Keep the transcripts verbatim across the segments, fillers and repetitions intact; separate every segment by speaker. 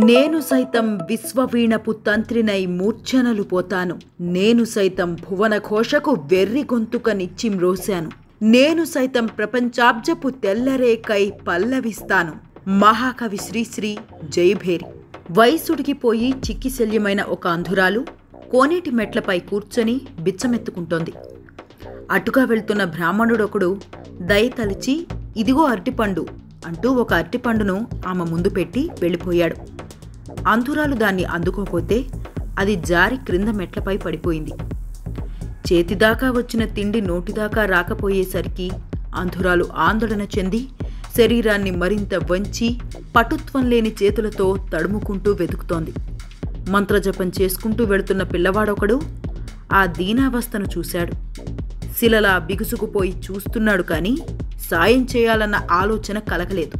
Speaker 1: నేను సైతం విశ్వవీణపు తంత్రినై మూర్ఛనలు పోతాను. నేను సైతం భువన ఘోషకు వెర్రి గొంతుకనిచ్చి మ్రోశాను. నేను సైతం ప్రపంచాబ్జపు తెల్లరేకై పల్లవిస్తాను. మహాకవి శ్రీశ్రీ జయభేరి. వయసుడికిపోయి చిక్కిశల్యమైన ఒక అంధురాలు కోనేటి మెట్లపై కూర్చొని బిచ్చమెత్తుకుంటోంది. అటుగా వెళ్తున్న బ్రాహ్మణుడొకడు దయతలిచి ఇదిగో అరటిపండు అంటూ ఒక అరటిపండును ఆమె ముందు పెట్టి వెళ్ళిపోయాడు. అంధురాలు దాన్ని అందుకోపోతే అది జారి క్రింద మెట్లపై పడిపోయింది. చేతిదాకా వచ్చిన తిండి నోటిదాకా రాకపోయేసరికి అంధురాలు ఆందోళన చెంది శరీరాన్ని మరింత వంచి పటుత్వం లేని చేతులతో తడుముకుంటూ వెతుకుతోంది. మంత్రజపం చేసుకుంటూ వెళుతున్న పిల్లవాడొకడు ఆ దీనావస్థను చూశాడు. శిలలా బిగుసుకుపోయి చూస్తున్నాడు కానీ సాయం చేయాలన్న ఆలోచన కలగలేదు.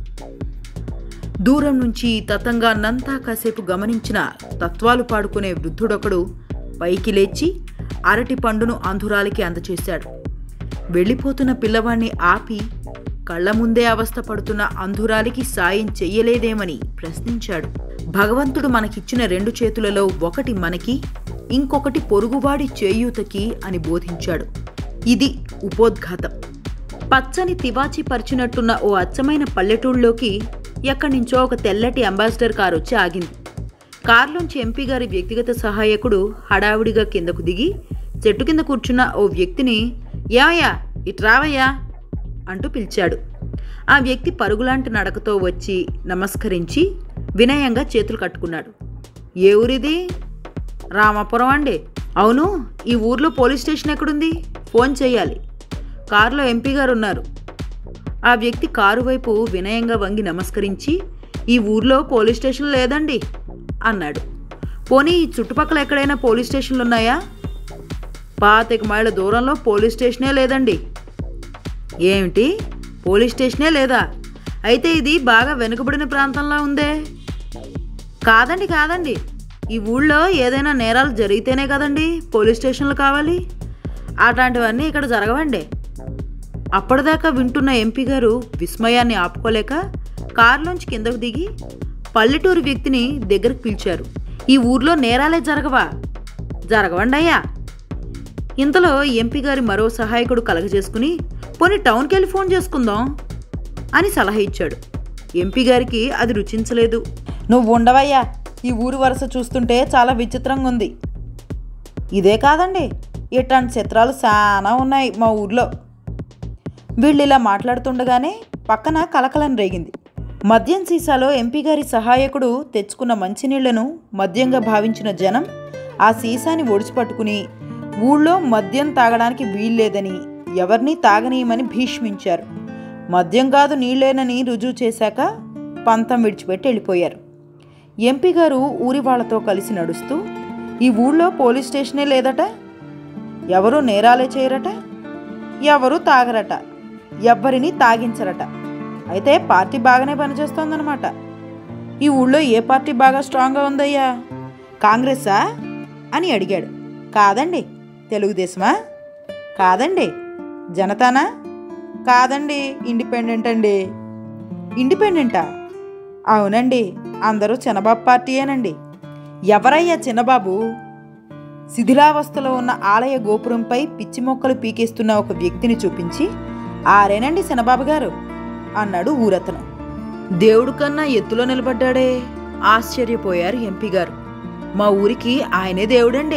Speaker 1: దూరం నుంచి తతంగాన్నంతా కాసేపు గమనించిన తత్వాలు పాడుకునే వృద్ధుడొకడు పైకి లేచి అరటి పండును అంధురాలికి అందచేశాడు. వెళ్ళిపోతున్న పిల్లవాణ్ణి ఆపి కళ్ల ముందే అవస్థ పడుతున్న అంధురాలికి సాయం చెయ్యలేదేమని ప్రశ్నించాడు. భగవంతుడు మనకిచ్చిన రెండు చేతులలో ఒకటి మనకి, ఇంకొకటి పొరుగువాడి చేయూతకి అని బోధించాడు. ఇది ఉపోద్ఘాతం. పచ్చని తివాచి పరిచినట్టున్న ఓ అచ్చమైన పల్లెటూళ్ళలోకి ఎక్కడి నుంచో ఒక తెల్లటి అంబాసిడర్ కారు వచ్చి ఆగింది. కారులోంచి ఎంపీ గారి వ్యక్తిగత సహాయకుడు హడావుడిగా కిందకు దిగి చెట్టు కింద కూర్చున్న ఓ వ్యక్తిని ఏమయ్యా ఇట్రావయ్యా అంటూ పిలిచాడు. ఆ వ్యక్తి పరుగులాంటి నడకతో వచ్చి నమస్కరించి వినయంగా చేతులు కట్టుకున్నాడు. ఏ ఊరిది? రామాపురం అండి. అవును, ఈ ఊర్లో పోలీస్ స్టేషన్ ఎక్కడుంది? ఫోన్ చేయాలి. కారులో ఎంపీ గారు ఉన్నారు. ఆ వ్యక్తి కారు వైపు వినయంగా వంగి నమస్కరించి ఈ ఊర్లో పోలీస్ స్టేషన్ లేదండి అన్నాడు. పోనీ ఈ చుట్టుపక్కల ఎక్కడైనా పోలీస్ స్టేషన్లు ఉన్నాయా? పాతిక మైళ్ళ దూరంలో పోలీస్ స్టేషనే లేదండి. ఏమిటి, పోలీస్ స్టేషనే లేదా? అయితే ఇది బాగా వెనుకబడిన ప్రాంతంలో ఉందే. కాదండి కాదండి ఈ ఊళ్ళో ఏదైనా నేరాలు జరిగితేనే కదండి పోలీస్ స్టేషన్లు కావాలి. అట్లాంటివన్నీ ఇక్కడ జరగవండి. అప్పటిదాకా వింటున్న ఎంపీ గారు విస్మయాన్ని ఆపుకోలేక కారులోంచి కిందకు దిగి పల్లెటూరు వ్యక్తిని దగ్గరకు పిలిచారు. ఈ ఊర్లో నేరాలే జరగవా? జరగవండి అయ్యా. ఇంతలో ఎంపీ గారి మరో సహాయకుడు కలగజేసుకుని పోనీ టౌన్కి వెళ్ళి ఫోన్ చేసుకుందాం అని సలహా ఇచ్చాడు. ఎంపీ గారికి అది రుచించలేదు. నువ్వు ఉండవయ్యా, ఈ ఊరు వరుస చూస్తుంటే చాలా విచిత్రంగా ఉంది. ఇదే కాదండి, ఇట్లాంటి చిత్రాలు చాలా ఉన్నాయి మా ఊర్లో. వీళ్ళు ఇలా మాట్లాడుతుండగానే పక్కన కలకలం రేగింది. మద్యం సీసాలో ఎంపీ గారి సహాయకుడు తెచ్చుకున్న మంచినీళ్లను మద్యంగా భావించిన జనం ఆ సీసాని ఒడిచిపట్టుకుని ఊళ్ళో మద్యం తాగడానికి వీల్లేదని, ఎవరినీ తాగనీయమని భీష్మించారు. మద్యం కాదు నీళ్లేనని రుజువు చేశాక పంతం విడిచిపెట్టి వెళ్ళిపోయారు. ఎంపీ గారు ఊరి వాళ్లతో కలిసి నడుస్తూ ఈ ఊళ్ళో పోలీస్ స్టేషనే లేదట, ఎవరూ నేరాలే చేయరట, ఎవరూ తాగరట, ఎవ్వరిని తాగించరట. అయితే పార్టీ బాగానే పనిచేస్తోందనమాట. ఈ ఊళ్ళో ఏ పార్టీ బాగా స్ట్రాంగ్గా ఉందయ్యా? కాంగ్రెసా అని అడిగాడు. కాదండి. తెలుగుదేశమా? కాదండి. జనతానా? కాదండి. ఇండిపెండెంట్ అండి. ఇండిపెండెంటా? అవునండి. అందరూ చిన్నబాబు పార్టీయేనండి. ఎవరయ్యా చిన్నబాబు? శిథిలావస్థలో ఉన్న ఆలయ గోపురంపై పిచ్చి మొక్కలు పీకేస్తున్న ఒక వ్యక్తిని చూపించి ఆరేనండి చిన్నబాబు గారు అన్నాడు ఊరతను. దేవుడు కన్నా ఎత్తులో నిలబడ్డాడే ఆశ్చర్యపోయారు ఎంపీ గారు. మా ఊరికి ఆయనే దేవుడండి.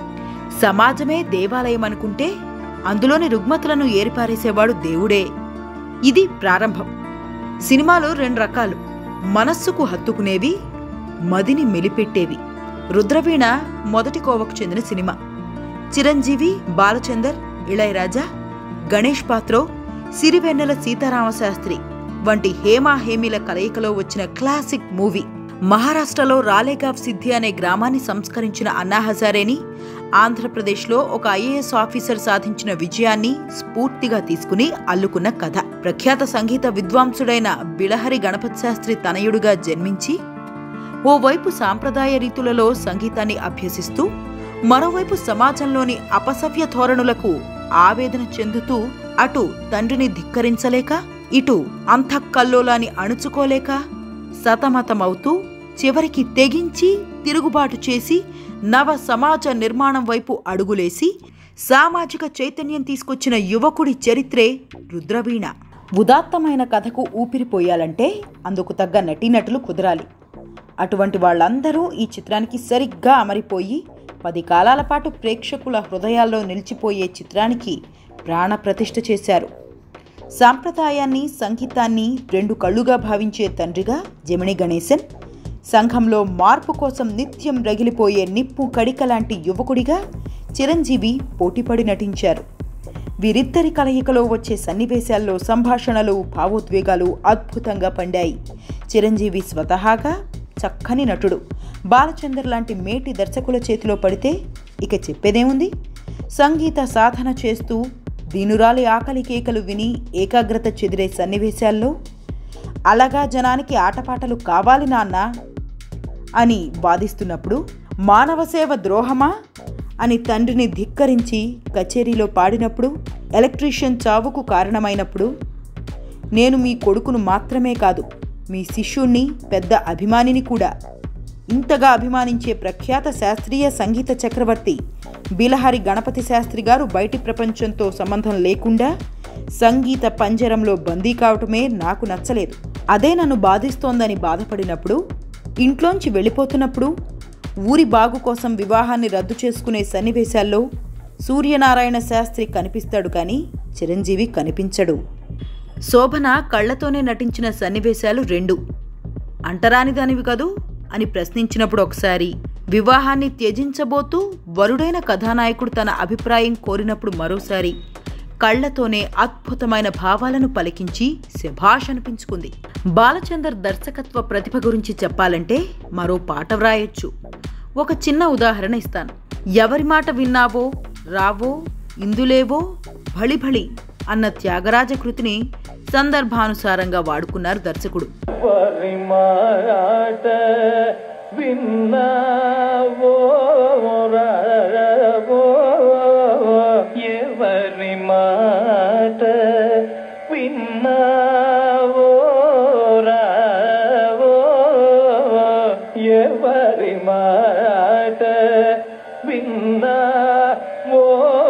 Speaker 1: సమాజమే దేవాలయం అనుకుంటే అందులోని రుగ్మతలను ఏరిపారేసేవాడు దేవుడే. ఇది ప్రారంభం. సినిమాలు రెండు రకాలు, మనస్సుకు హత్తుకునేవి, మదిని మెలిపెట్టేవి. రుద్రవీణ మొదటి కోవకు చెందిన సినిమా. చిరంజీవి, బాలచందర్, ఇళయరాజా, గణేష్ పాత్రో, సిరివెన్నెల సీతారామశాస్త్రి వంటి హేమా హేమీల కలయికలో వచ్చిన క్లాసిక్ మూవీ. మహారాష్ట్రలో రాలేగావ్ సిద్ధి అనే గ్రామాన్ని సంస్కరించిన అన్నా హజారేని ఆంధ్రప్రదేశ్లో ఒక ఐఏఎస్ ఆఫీసర్ సాధించిన విజయాన్ని స్ఫూర్తిగా తీసుకుని అల్లుకున్న కథ. ప్రఖ్యాత సంగీత విద్వాంసుడైన బిళహరి గణపత శాస్త్రి తనయుడుగా జన్మించి ఓవైపు సాంప్రదాయ రీతులలో సంగీతాన్ని అభ్యసిస్తూ మరోవైపు సమాజంలోని అపసవ్య ధోరణులకు ఆవేదన చెందుతూ అటు తండ్రిని ధిక్కరించలేక ఇటు అంతఃకల్లోలాన్ని అణుచుకోలేక సతమతమవుతూ చివరికి తెగించి తిరుగుబాటు చేసి నవ సమాజ నిర్మాణం వైపు అడుగులేసి సామాజిక చైతన్యం తీసుకొచ్చిన యువకుడి చరిత్రే రుద్రవీణ. ఉదాత్తమైన కథకు ఊపిరిపోయాలంటే అందుకు తగ్గ నటీనటులు కుదరాలి. అటువంటి వాళ్ళందరూ ఈ చిత్రానికి సరిగ్గా అమరిపోయి పది కాలాల పాటు ప్రేక్షకుల హృదయాల్లో నిలిచిపోయే చిత్రానికి ప్రాణప్రతిష్ఠ చేశారు. సాంప్రదాయాన్ని, సంగీతాన్ని రెండు కళ్ళుగా భావించే తండ్రిగా జమిని గణేశన్, సంఘంలో మార్పు కోసం నిత్యం రగిలిపోయే నిప్పు కడిక లాంటి యువకుడిగా చిరంజీవి పోటీపడి నటించారు. వీరిద్దరి కలయికలో వచ్చే సన్నివేశాల్లో సంభాషణలు, భావోద్వేగాలు అద్భుతంగా పండాయి. చిరంజీవి స్వతహాగా చక్కని నటుడు. బాలచందర్ లాంటి మేటి దర్శకుల చేతిలో పడితే ఇక చెప్పేదేముంది? సంగీత సాధన చేస్తూ దీనురాలి ఆకలి కేకలు విని ఏకాగ్రత చెదిరే సన్నివేశాల్లో అలాగా జనానికి ఆటపాటలు కావాలి నాన్న అని వాదిస్తున్నప్పుడు, మానవ సేవ ద్రోహమా అని తండ్రిని ధిక్కరించి కచేరీలో పాడినప్పుడు, ఎలక్ట్రీషియన్ చావుకు కారణమైనప్పుడు, నేను మీ కొడుకును మాత్రమే కాదు మీ శిష్యుణ్ణి, పెద్ద అభిమానిని కూడా, ఇంతగా అభిమానించే ప్రఖ్యాత శాస్త్రీయ సంగీత చక్రవర్తి బిలహరి గణపతి శాస్త్రి గారు బయటి ప్రపంచంతో సంబంధం లేకుండా సంగీత పంజరంలో బందీ కావటమే నాకు నచ్చలేదు. అదే నన్ను బాధిస్తోందని బాధపడినప్పుడు, ఇంట్లోంచి వెళ్ళిపోతున్నప్పుడు, ఊరి బాగు కోసం వివాహాన్ని రద్దు చేసుకునే సన్నివేశాల్లో సూర్యనారాయణ శాస్త్రి కనిపిస్తాడు కానీ చిరంజీవి కనిపించడు. శోభన కళ్లతోనే నటించిన సన్నివేశాలు రెండు. అంటరానిదానివి కదూ అని ప్రశ్నించినప్పుడు ఒకసారి, వివాహాన్ని త్యజించబోతూ వరుడైన కథానాయకుడు తన అభిప్రాయం కోరినప్పుడు మరోసారి కళ్లతోనే అద్భుతమైన భావాలను పలికించి శభాష్ అనిపించుకుంది. బాలచందర్ దర్శకత్వ ప్రతిభ గురించి చెప్పాలంటే మరో పాట వ్రాయొచ్చు. ఒక చిన్న ఉదాహరణ ఇస్తాను. ఎవరి మాట విన్నావో రావో ఇందులేవో భళిభళి అన్న త్యాగరాజ కృతిని సందర్భానుసారంగా వాడుకున్నారు దర్శకుడు. విన్నావో రావో ఎవరి మాట విన్నావో రావో ఎవరి మాట విన్నావో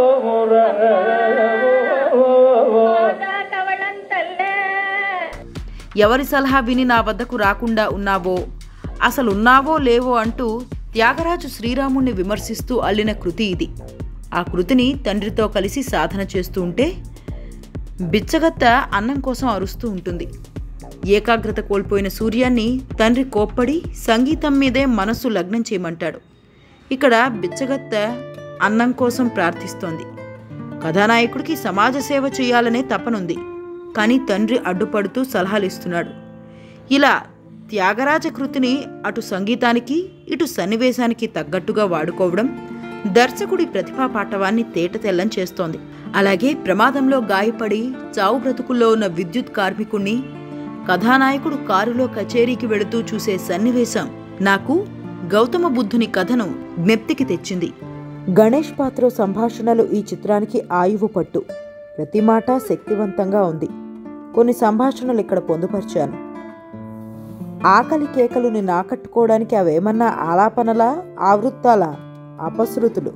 Speaker 1: ఎవరి సలహా విని నా వద్దకు రాకుండా ఉన్నావో, అసలు ఉన్నావో లేవో అంటూ త్యాగరాజు శ్రీరాముణ్ణి విమర్శిస్తూ అల్లిన కృతి ఇది. ఆ కృతిని తండ్రితో కలిసి సాధన చేస్తూ ఉంటే బిచ్చగత్త అన్నం కోసం అరుస్తూ ఉంటుంది. ఏకాగ్రత కోల్పోయిన సూర్యాన్ని తండ్రి కోప్పడి సంగీతం మీదే మనస్సు లగ్నం చేయమంటాడు. ఇక్కడ బిచ్చగత్త అన్నం కోసం ప్రార్థిస్తోంది. కథానాయకుడికి సమాజ సేవ చేయాలనే తపనుంది, కానీ తండ్రి అడ్డుపడుతూ సలహాలిస్తున్నాడు. ఇలా త్యాగరాజ కృతిని అటు సంగీతానికి ఇటు సన్నివేశానికి తగ్గట్టుగా వాడుకోవడం దర్శకుడి ప్రతిభా పాటవాన్ని తేటతెల్లం చేస్తోంది. అలాగే ప్రమాదంలో గాయపడి చావు బ్రతుకుల్లో ఉన్న విద్యుత్ కార్మికుణ్ణి కథానాయకుడు కారులో కచేరీకి వెళుతూ చూసే సన్నివేశం నాకు గౌతమ బుద్ధుని కథను జ్ఞప్తికి తెచ్చింది. గణేష్ పాత్ర సంభాషణలు ఈ చిత్రానికి ఆయువు పట్టు. ప్రతి మాట శక్తివంతంగా ఉంది. కొన్ని సంభాషణలు ఇక్కడ పొందుపరిచాను. ఆకలి కేకలుని నాకట్టుకోవడానికి అవేమన్నా ఆలాపనలా, ఆవృత్తాలా? అపశృతులు.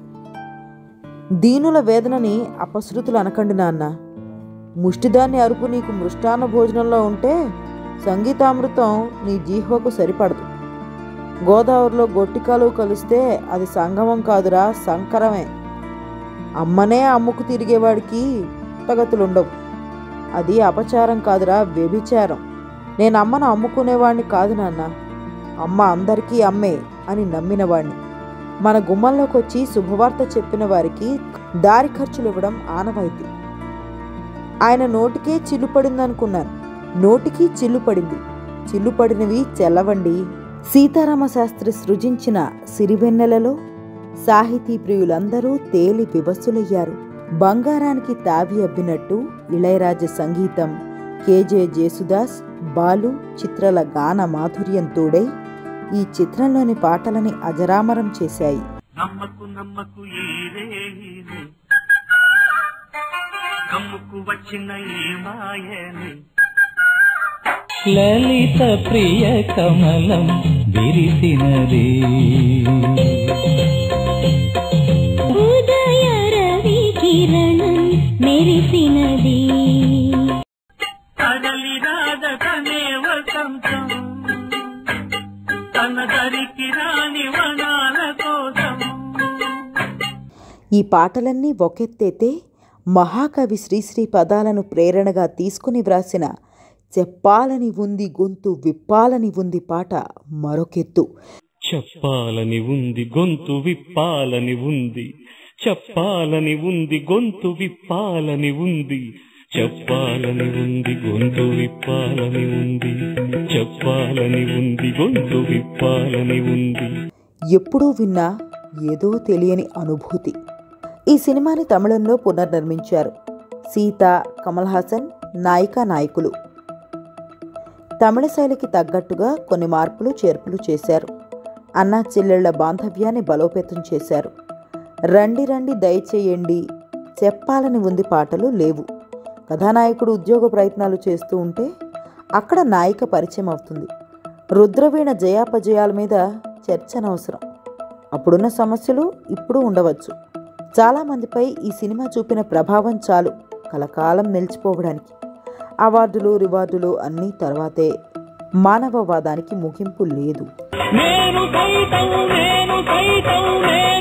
Speaker 1: దీనుల వేదనని అపశృతులు అనకండి నాన్న. ముష్టిదాన్ని అరుపు నీకు మృష్టాన్న భోజనంలో ఉంటే సంగీతామృతం నీ జీహ్వకు సరిపడదు. గోదావరిలో గొట్టికాలు కలిస్తే అది సంగమం కాదురా, సంకరమే. అమ్మనే అమ్ముకు తిరిగేవాడికి పుట్టగతులుండవు. అది అపచారం కాదురా, వ్యభిచారం. నేను అమ్మను అమ్ముకునేవాడిని కాదు నాన్న, అమ్మ అందరికీ అమ్మే అని నమ్మినవాడిని. మన గుమ్మంలోకి వచ్చి శుభవార్త చెప్పిన వారికి దారి ఖర్చులు ఇవ్వడం ఆనవాయితీ. ఆయన నోటికే చిల్లు పడిందనుకున్నాను. నోటికి చిల్లు పడింది. చిల్లు పడినవి చెల్లవండి. సీతారామ శాస్త్రి సృజించిన సిరివెన్నెలలో సాహితీ ప్రియులందరూ తేలి వివస్సులయ్యారు. బంగారానికి తావి అబ్బినట్టు ఇళయరాజ సంగీతం, కేజే జేసుదాస్, బాలు చిత్రల గాన మాధుర్యం తోడై ఈ చిత్రంలోని పాటలని అజరామరం చేశాయి. నమ్మకు నమ్మకు వచ్చిన లలిత ప్రియ కమలం
Speaker 2: విరిసినది. ఉదయ రవి కిరణం మెరిసినది. కడలి రాజకనే వసంతం తన దరికి రాని వనాల కోసం.
Speaker 1: ఈ పాటలన్నీ ఒకెత్తైతే మహాకవి శ్రీశ్రీ పదాలను ప్రేరణగా తీసుకుని వ్రాసిన చెప్పాలని ఉంది గొంతు విప్పాలని ఉంది పాట మరొకెత్తు.
Speaker 2: చెప్పాలని ఉంది గొంతు విప్పాలని ఉంది, చెప్పాలని ఉంది గొంతు విప్పాలని ఉంది, చెప్పాలని ఉంది గొంతు విప్పాలని ఉంది, చెప్పాలని ఉంది గొంతు విప్పాలని ఉంది.
Speaker 1: ఎప్పుడూ విన్నా ఏదో తెలియని అనుభూతి. ఈ సినిమాని తమిళంలో పునర్నిర్మించారు. సీత, కమల్ హాసన్ నాయికా నాయకులు. తమిళ శైలికి తగ్గట్టుగా కొన్ని మార్పులు చేర్పులు చేశారు. అన్నా చెల్లెళ్ల బాంధవ్యాన్ని బలోపేతం చేశారు. రండి రండి దయచేయండి, చెప్పాలని ఉంది పాటలు లేవు. కథానాయకుడు ఉద్యోగ ప్రయత్నాలు చేస్తూ ఉంటే అక్కడ నాయిక పరిచయం అవుతుంది. రుద్రవీణ జయాపజయాల మీద చర్చనవసరం. అప్పుడున్న సమస్యలు ఇప్పుడు ఉండవచ్చు. చాలామందిపై ఈ సినిమా చూపిన ప్రభావం చాలు కలకాలం నిలిచిపోవడానికి. అవార్డులు రివార్డులు అన్నీ తర్వాతే. మానవవాదానికి ముగింపు లేదు.
Speaker 2: నేను సైతం నేను సైతం